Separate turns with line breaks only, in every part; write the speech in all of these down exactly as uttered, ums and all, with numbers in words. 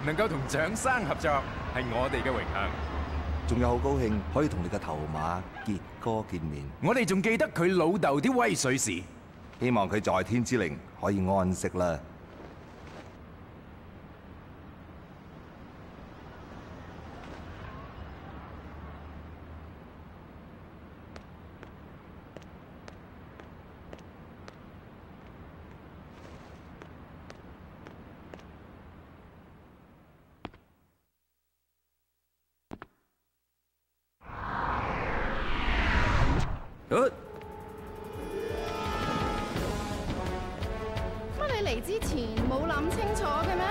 能夠同蔣生合作係我哋嘅榮幸，
仲有好高興可以同你嘅頭馬傑哥見面。
我哋仲記得佢老豆啲威水事，
希望佢在天之靈可以安息啦。
乜
你嚟之前冇諗清楚嘅咩？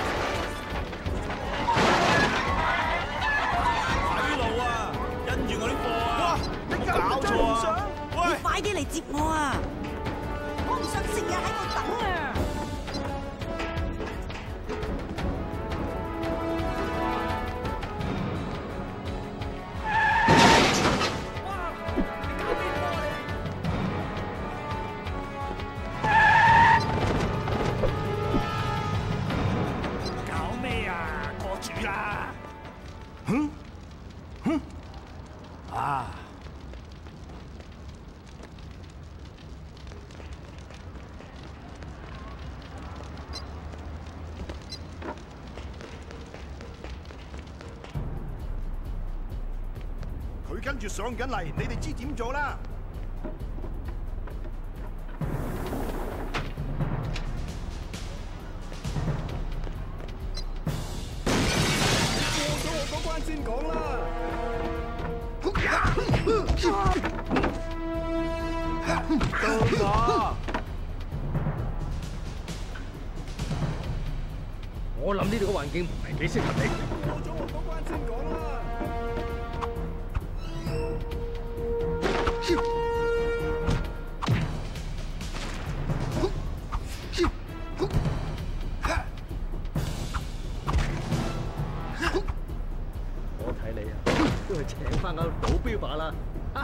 睇路啊！跟住我啲貨啊！哇！你搞錯啊！喂，你快啲嚟接我啊！我唔想成日喺度等啊！
佢跟住上緊嚟，你哋知點做啦？過咗我嗰關先講啦。到我。
我諗呢度嘅環境唔係幾適合你。
過咗我嗰關先講啦。
我睇你啊，都係請翻個賭標靶啦。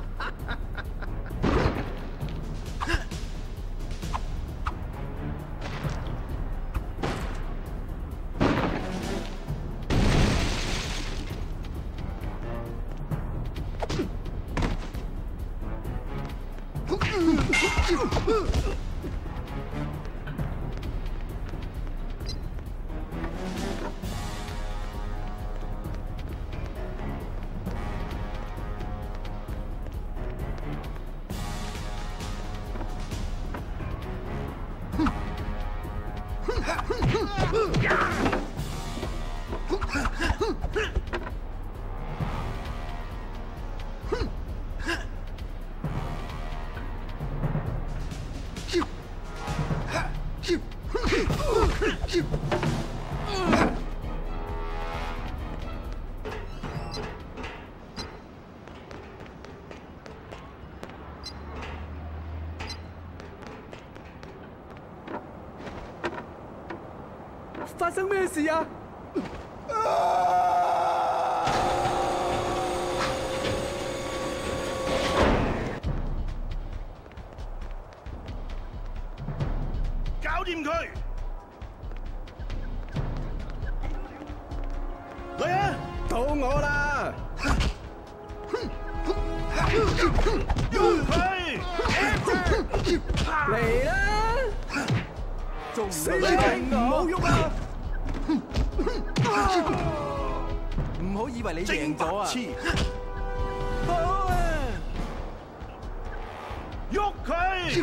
發生咩事啊？
搞掂佢！嚟啊！
到我啦！
喐佢！
嚟啦！仲死你唔好喐啊！ 唔好以為你贏咗啊！好啊！
喐佢！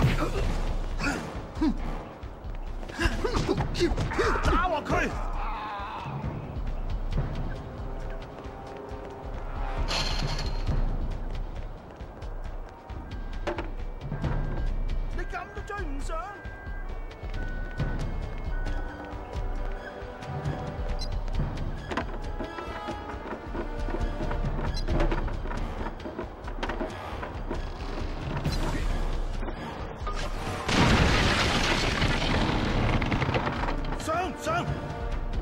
打鑊佢！你咁都追唔上？ 上上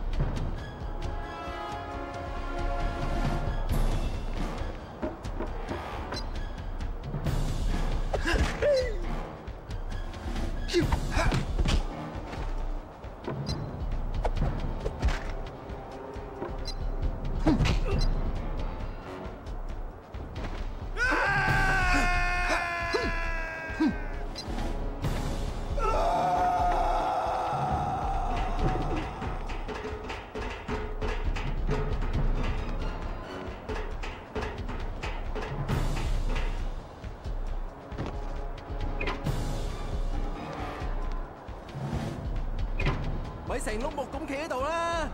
成碌木咁企喺度啦！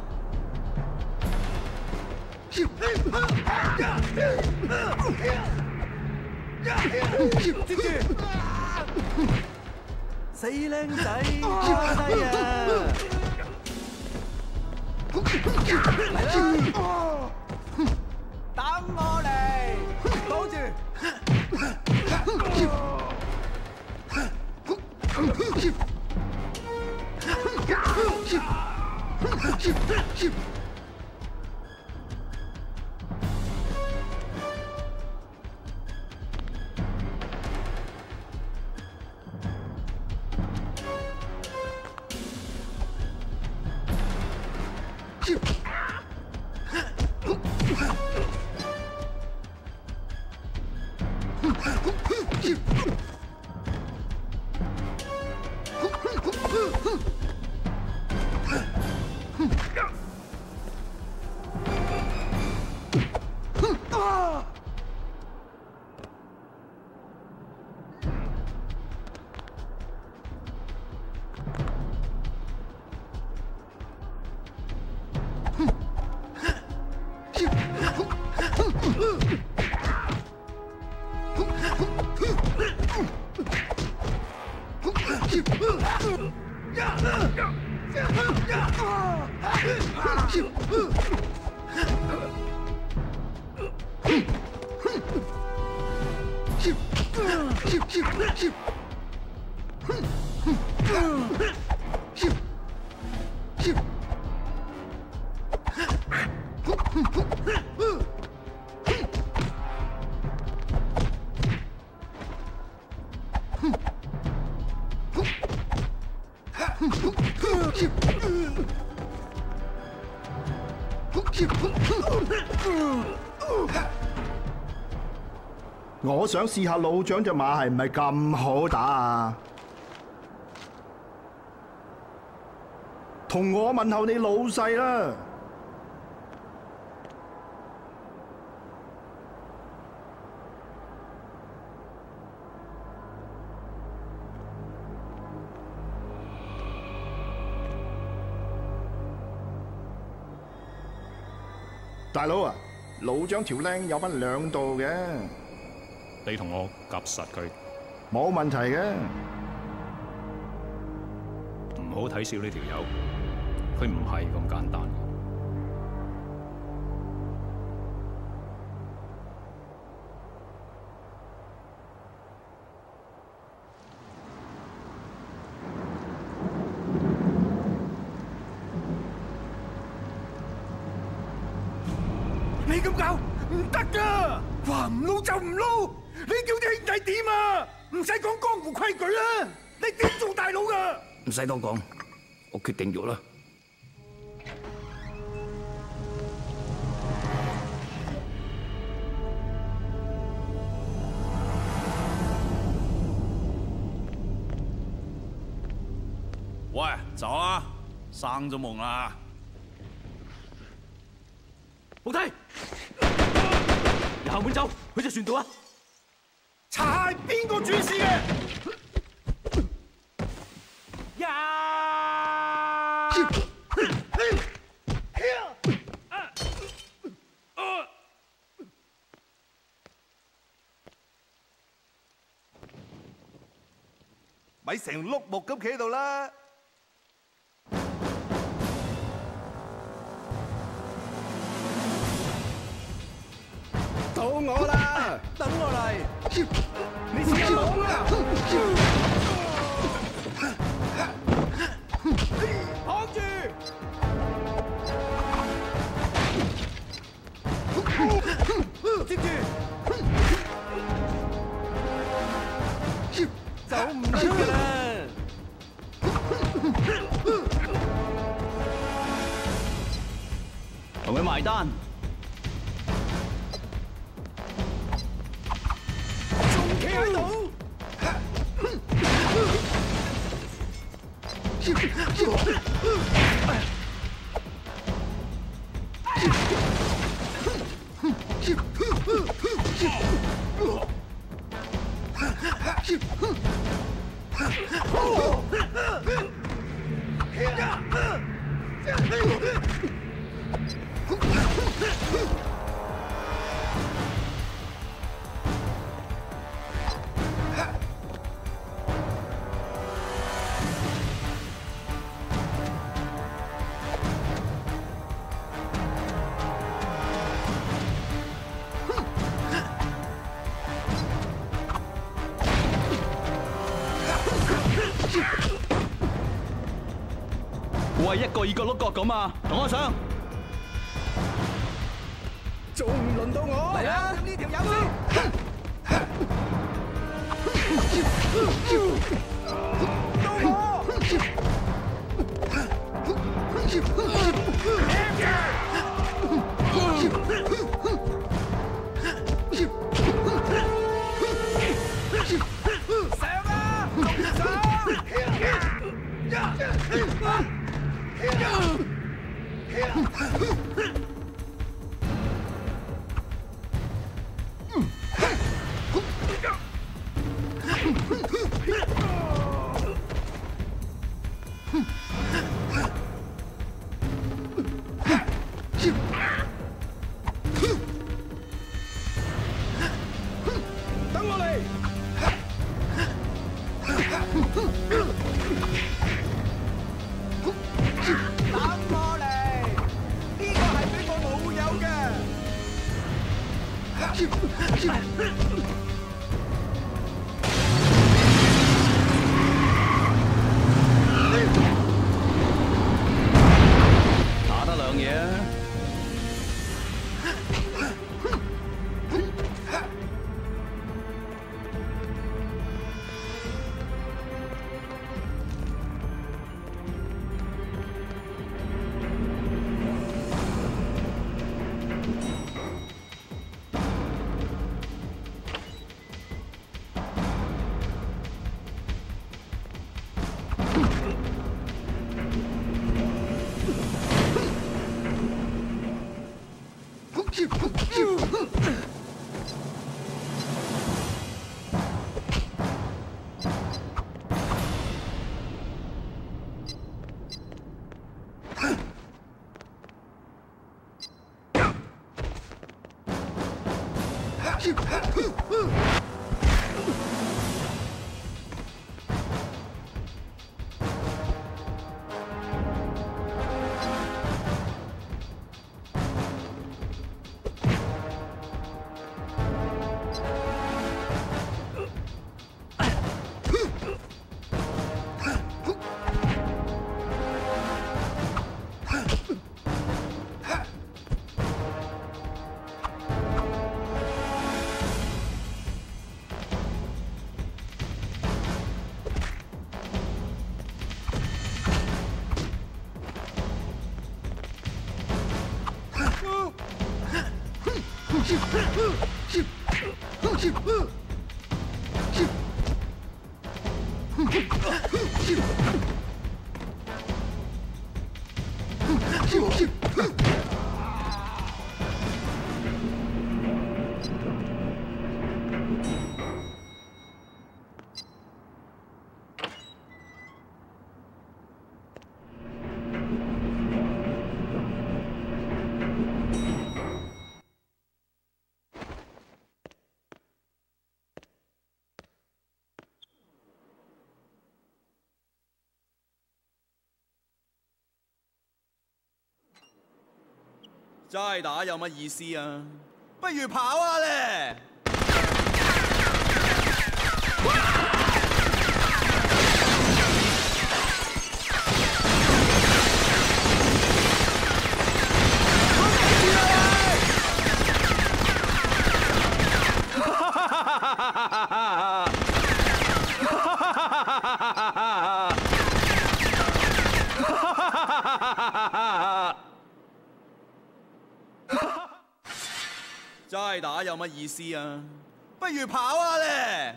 接住，死僆仔，趴低啊！嚟啦！等我嚟，擋住！
我想試下老蔣隻馬係唔係咁好打啊？同我問候你老細啦。大佬啊，老蔣條僆有分兩度嘅。
你同我夾實佢，
冇問題嘅。
唔好睇小呢條友，佢唔係咁簡單。
你咁搞唔得㗎！話唔撈就唔撈。 你叫啲兄弟點啊？唔使講江湖規矩啦！你點做大佬噶？
唔使多講，我決定咗啦。
喂，走啊！生咗夢啦！
冇睇，由後門走，去隻船度啊！ 查係邊個主事嘅？呀！咪成碌木咁企喺度啦！
到我啦！
等我嚟！ 你試下攞啊！扛住！接住！走唔甩㗎啦！
同佢埋單。
企喺度，
喂，一個二個碌角咁啊！同我上。
仲唔輪到我？嚟啊！呢條友先。到我。上啊！等我嚟！等我嚟！呢個係俾我老友嘅。
打得兩嘢啊！
齋打有乜意思啊？不如跑下咧！齋打有乜意思啊？不如跑下咧！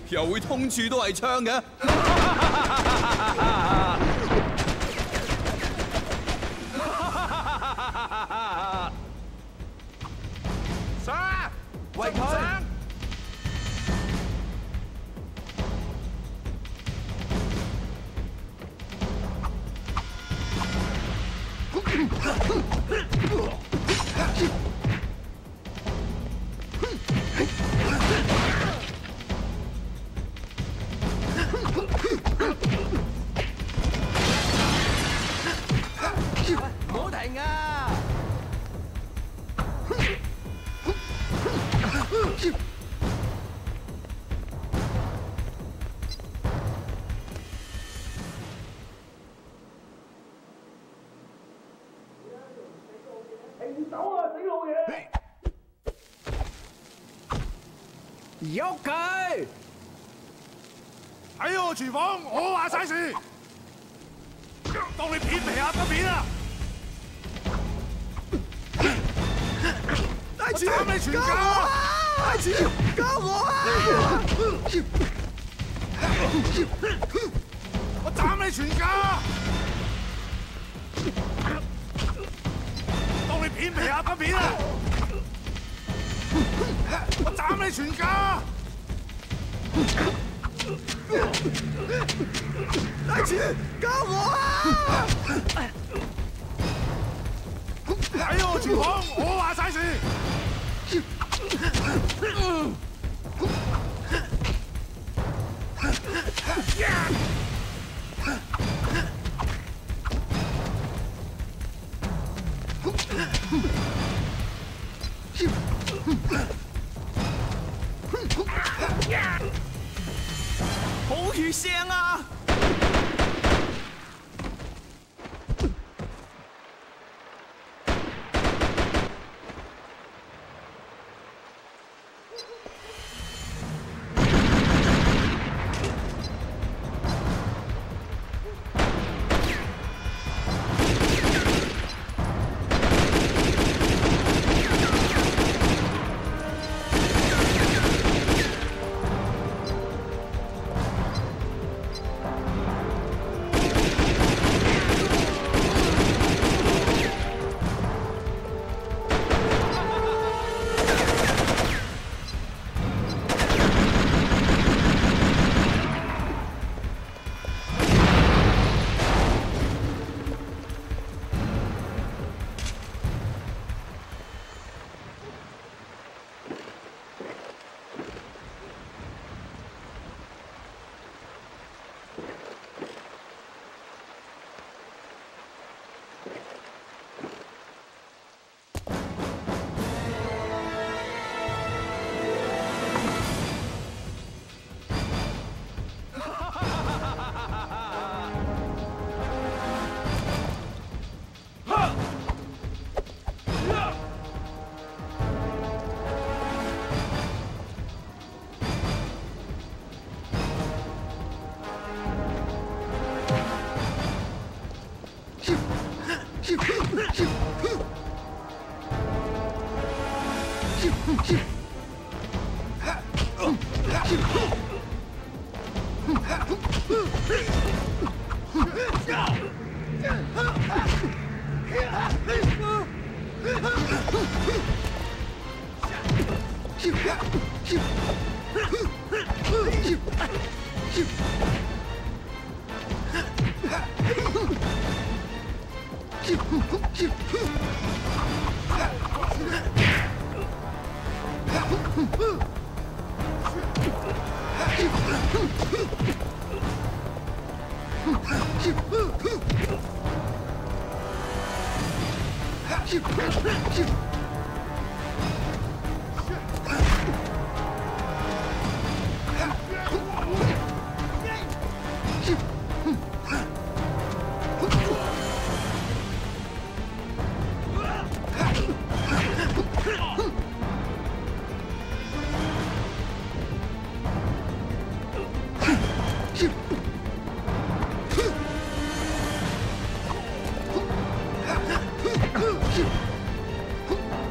又會通處都係槍嘅。
上啊！圍佢！
唔好停啊！
喐佢！喺我廚房，我話晒事。當你片皮鴨嘅片啊！大廚，斬你全家！大廚，救我啊！我斬你全家！當你片皮鴨嘅片啊！我斬你全家！大廚，救我啊！喺我廚房，我話晒事。
好血腥啊！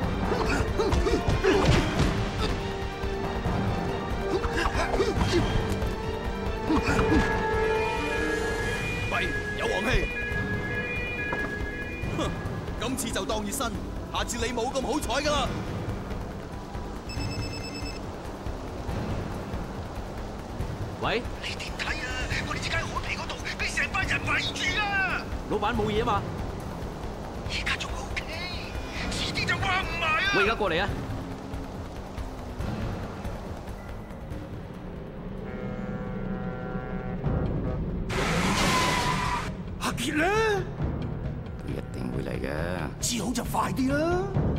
you
喂，有黃氣。哼，今次就當熱身，下次你冇咁好彩㗎啦。
喂，
你點睇啊？我哋隻間海皮嗰度俾成班人圍住啊！
老闆冇嘢啊嘛？
而家仲 O K， 遲啲就話唔埋啊！
我而家過嚟啊！
阿傑咧，
佢一定會嚟嘅。
至好就快啲啦！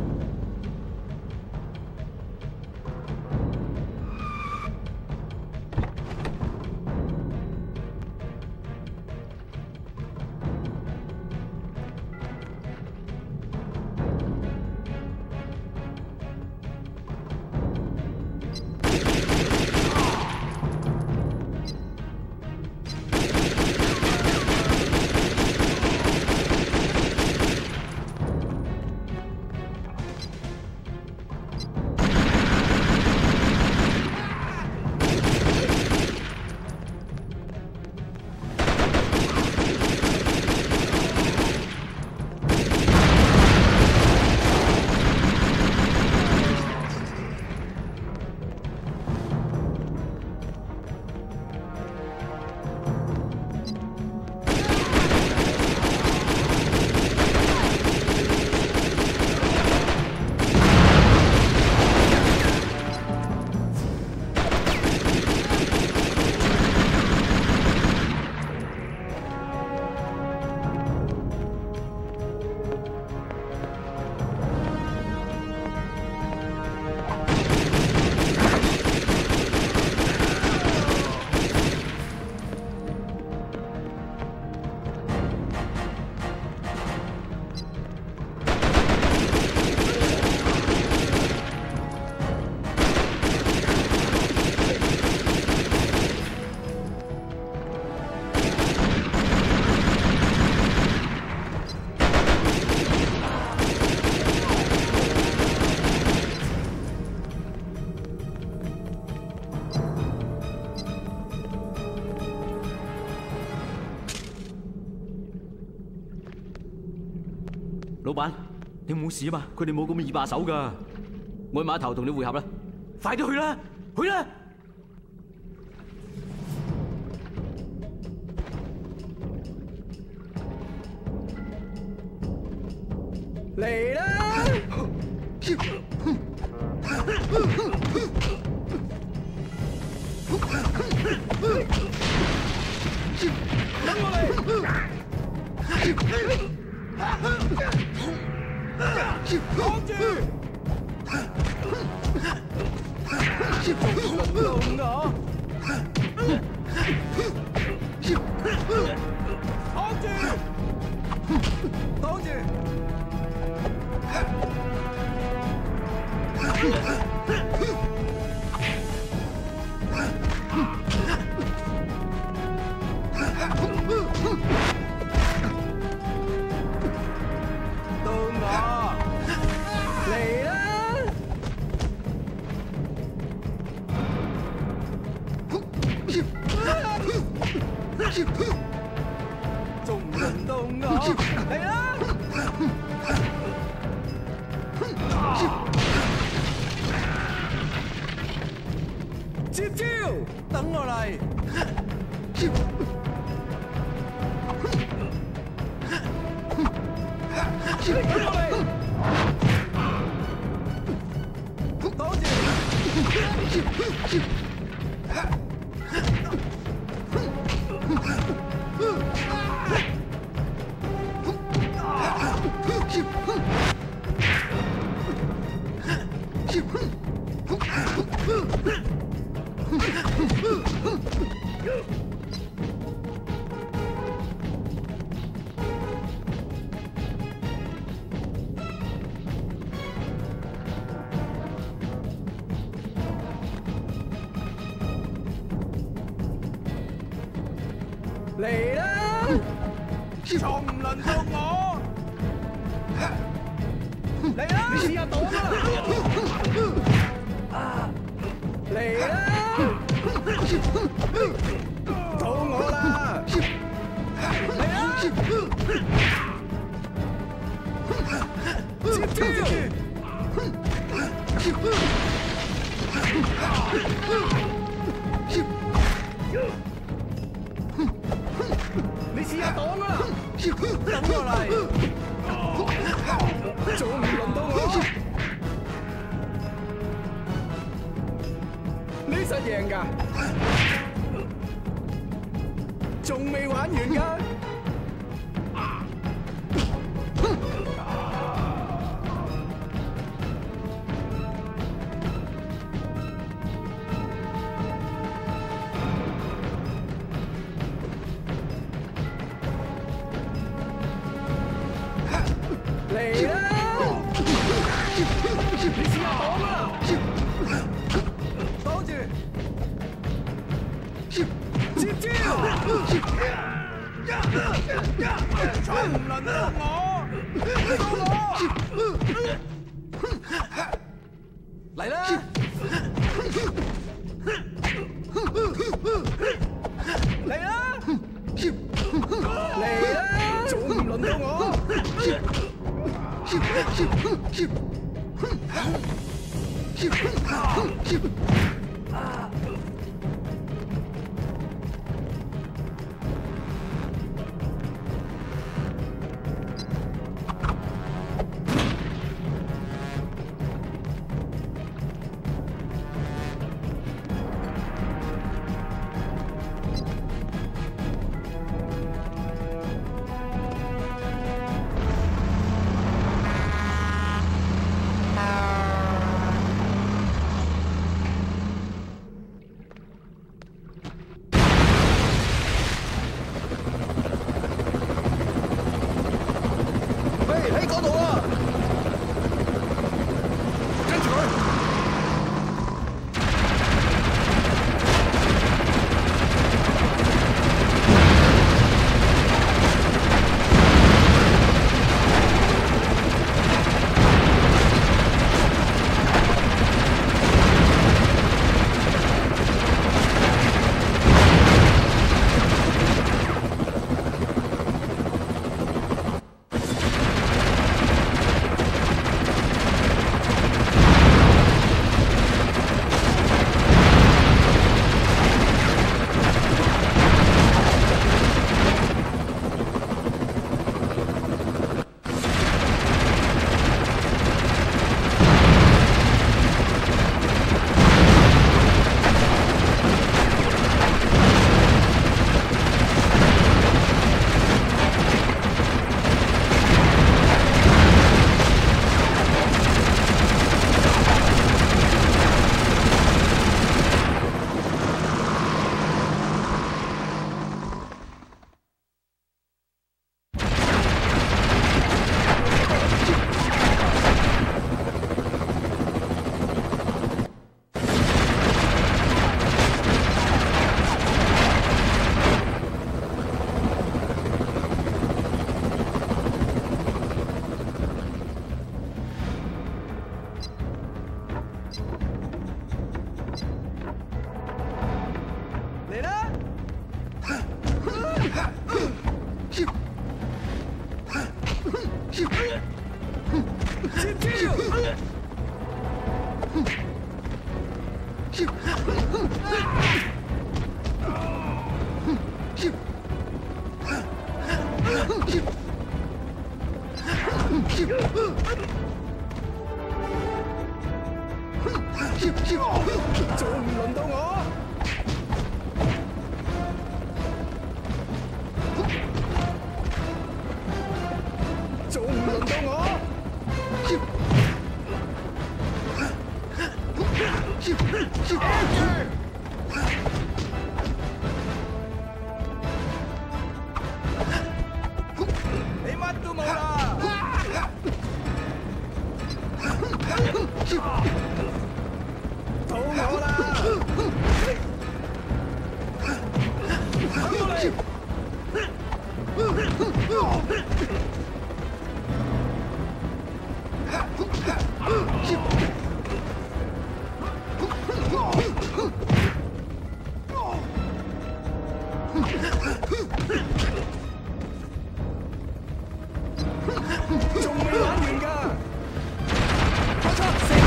老闆，你冇事啊嘛？佢哋冇咁易把手噶。我去碼頭同你會合啦，快啲去啦，去啦！
嚟啦！等我嚟！擋住！仲輪到我！擋住！擋住！到我嚟啦！仲唔輪到我嚟啦！接招！等我嚟！等我嚟！擋住！嚟啦！仲唔輪到我？嚟啦！你試下擋啦！嚟啦！ 等我嚟，仲唔輪到我？你實贏㗎，仲未玩完㗎？嚟啦！你試下擋啦！擋住！接招！再唔輪到我，到我！嚟啦！嚟啦！嚟啦！仲唔輪到我？喺嗰度啊！跟住佢。仲唔輪到我？仲唔輪到我？你乜都冇啦！到我啦！等我嚟！仲未玩完㗎！開槍射！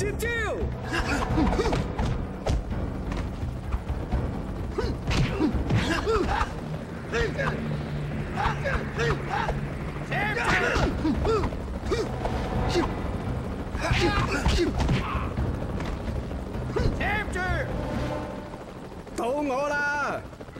接招！
貼住！
到我啦！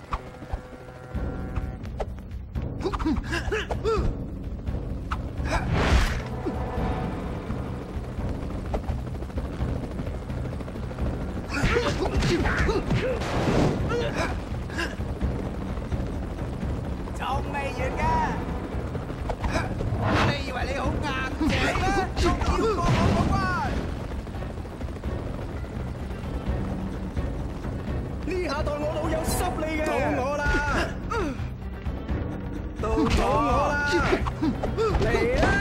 仲未完嘅，你以為你好硬淨咩？仲要過我個關？
呢下代我老友濕你嘅，到我啦！到我啦！嚟啦！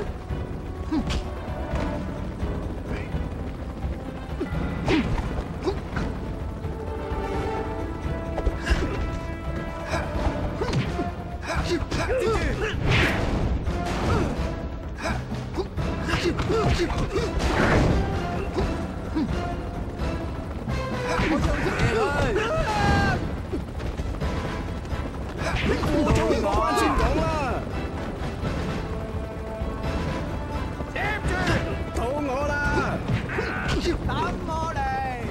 你過咗呢個關先講啦！
貼住！
到我啦！
等我嚟！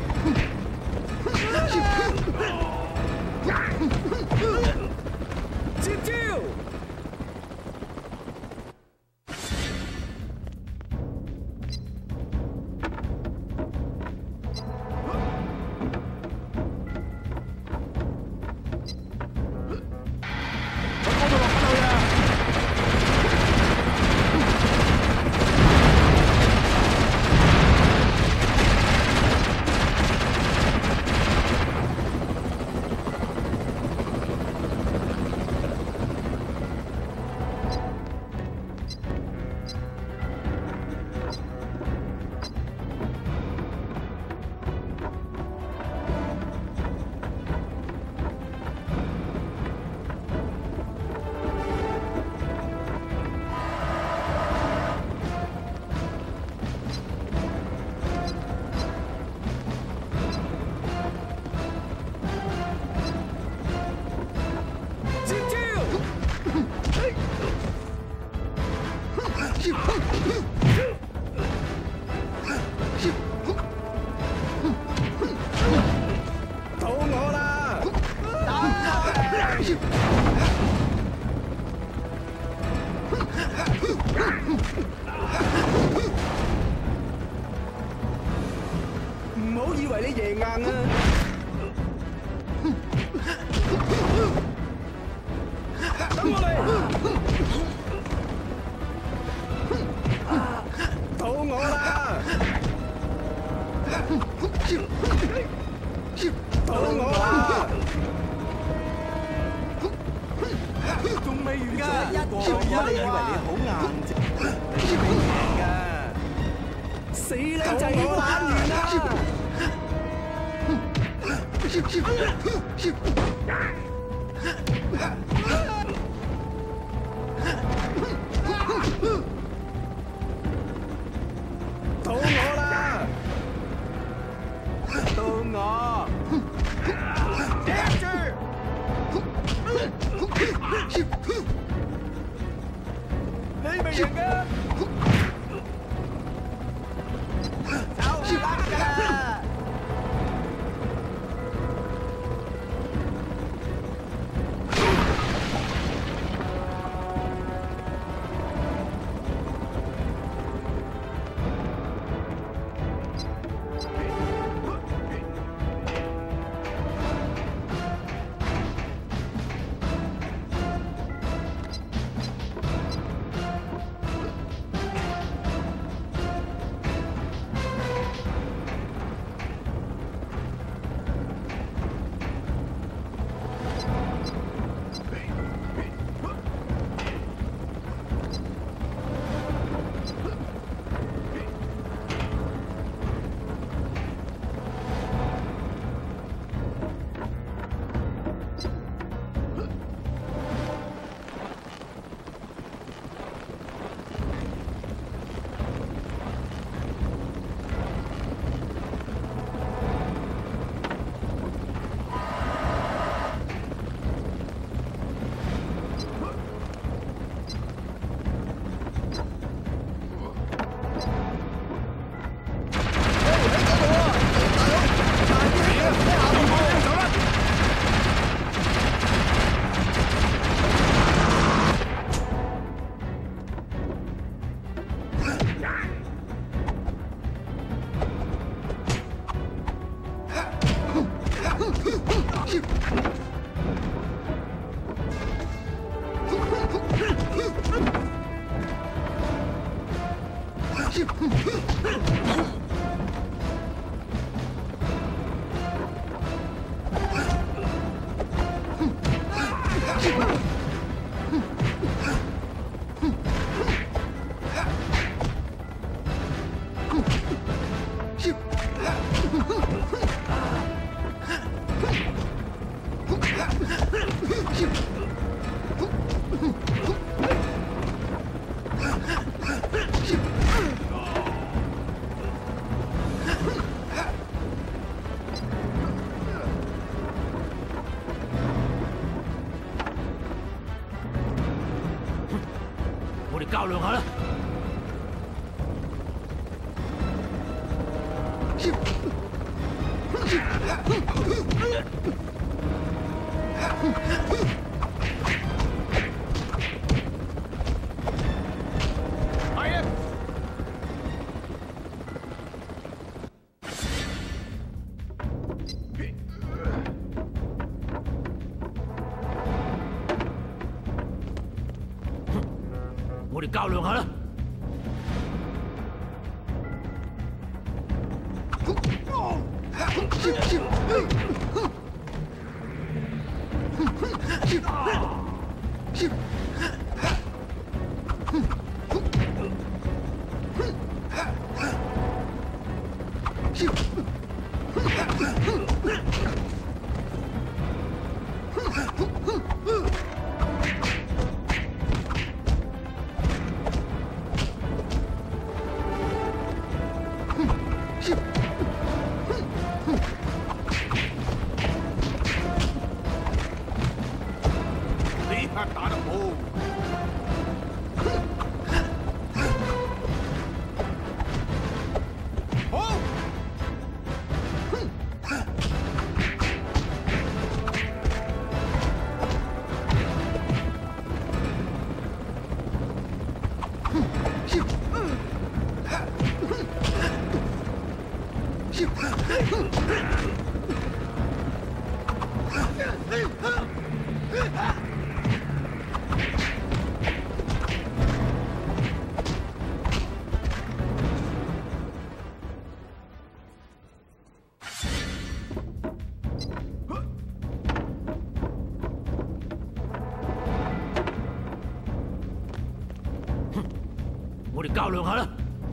接招！到我啦！唔好以為你贏硬啊！等我嚟！到我啦！到我啦！仲未完㗎，我哋以為你好硬啫，你未贏㗎，死靚仔玩完啦！到我啦！到我！
貼住！
你未贏㗎？
就得㗎！
我哋較量下啦。係啊！我哋較量下啦。
打得好！好！我哋較量下啦。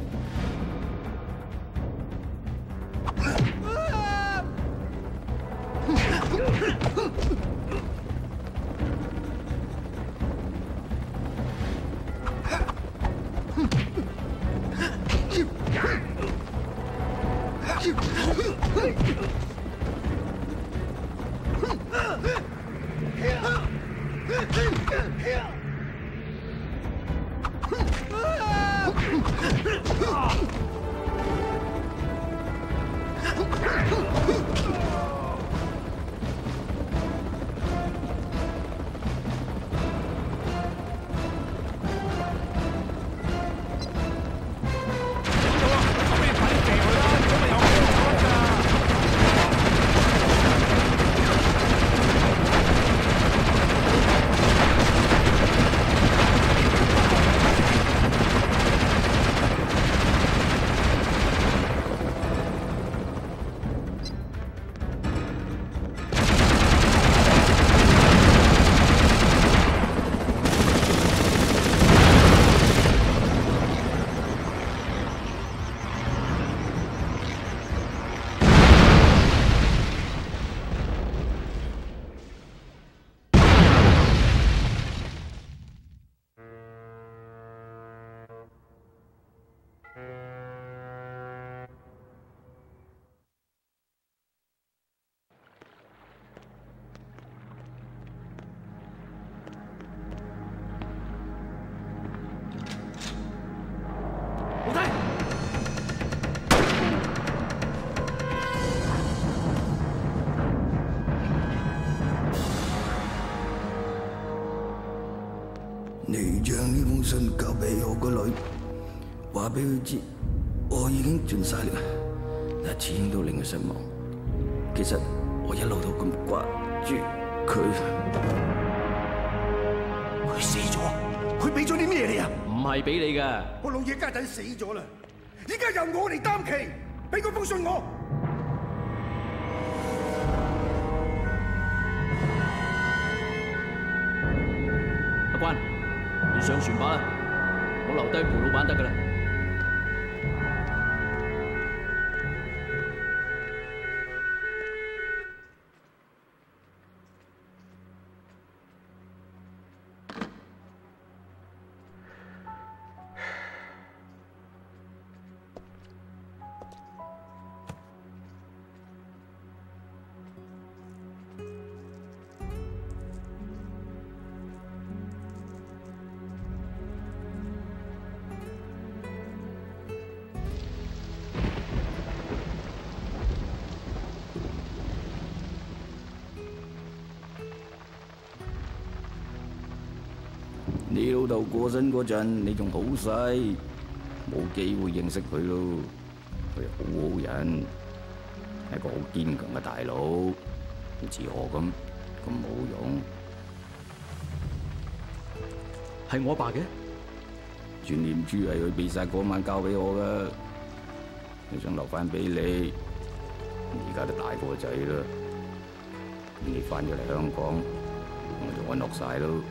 老弟，
你將呢封信交俾我個女，話俾佢知，我已經盡晒力，但始終都令佢失望。其實我一路都咁掛住佢。佢死咗，佢俾咗啲咩你啊？
唔係俾你㗎。
我老嘢家陣死咗啦， 依家由我嚟擔旗，俾嗰封信我。
阿關，你上船吧啦，我留低陪老闆得噶啦。
你老豆過身嗰陣，你仲好細，冇機會認識佢咯。佢係好好人，係個好堅強嘅大佬，好似我咁咁冇用。
係我爸嘅
轉念珠係佢被殺嗰晚交俾我噶，你想留翻俾你，而家都大個仔啦，你翻咗嚟香港，我就安樂晒咯。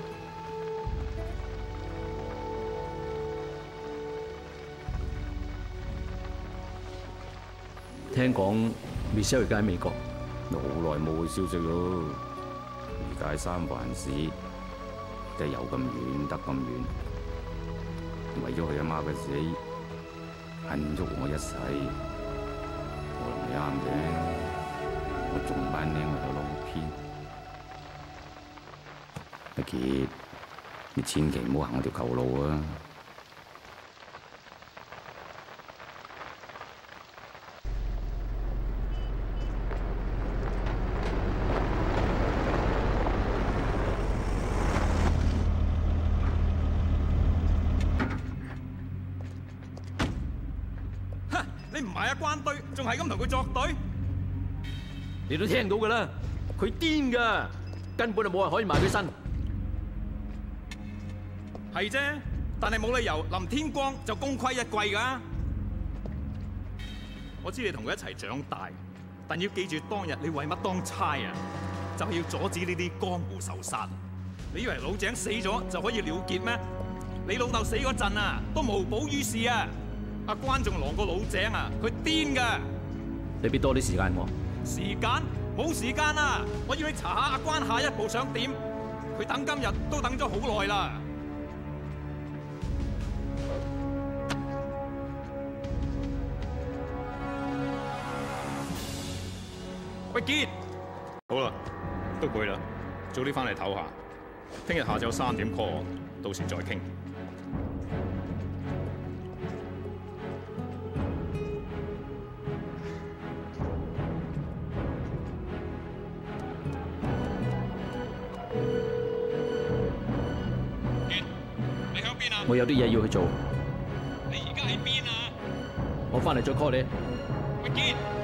聽講 Michelle 而家喺美國，
好耐冇消息咯。而家喺三藩市，真係有咁遠得咁遠，為咗佢阿媽嘅死，恨足我一世。我諗你啱嘅，我仲班僆喺度撈偏。阿傑，你千祈唔好行我條舊路啊！
你唔係阿關隊，仲係咁同佢作對？
你都聽到㗎啦，佢癲㗎，根本就冇人可以埋佢身。
係啫，但係冇理由臨天光就功虧一簣㗎。我知你同佢一齊長大，但要記住當日你為乜當差啊？就係要阻止呢啲江湖仇殺。你以為老井死咗就可以了結咩？你老豆死嗰陣啊，都無補於事啊！阿關仲狼過老井啊！佢癲㗎！
你俾多啲時間我。
時間？冇時間啊！我要你查下阿關下一步想點。佢等今日都等咗好耐啦。喂，傑，好啦，都攰啦，早啲翻嚟唞下。聽日下晝三點 call 我，到時再傾。
我有啲嘢要去做。
你而家喺邊啊？
我翻嚟再 call 你。
喂，傑。